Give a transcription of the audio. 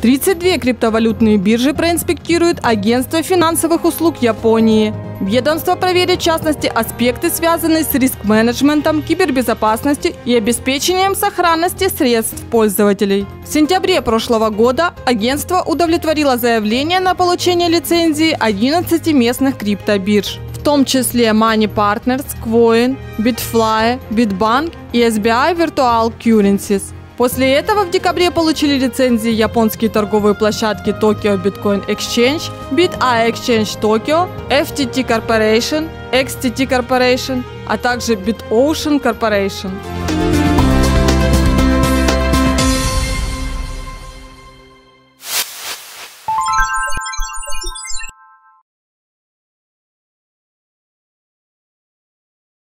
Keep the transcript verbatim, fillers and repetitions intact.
тридцать две криптовалютные биржи проинспектирует Агентство финансовых услуг Японии. Ведомство проверит в частности аспекты, связанные с риск-менеджментом, кибербезопасностью и обеспечением сохранности средств пользователей. В сентябре прошлого года агентство удовлетворило заявление на получение лицензии одиннадцати местных криптобирж, в том числе Money Partners, Coin, Bitfly, Bitbank и эс би ай Virtual Currencies. После этого в декабре получили лицензии японские торговые площадки Tokyo Bitcoin Exchange, BitEye Exchange Tokyo, эф ти ти Corporation, экс ти ти Corporation, а также BitOcean Corporation.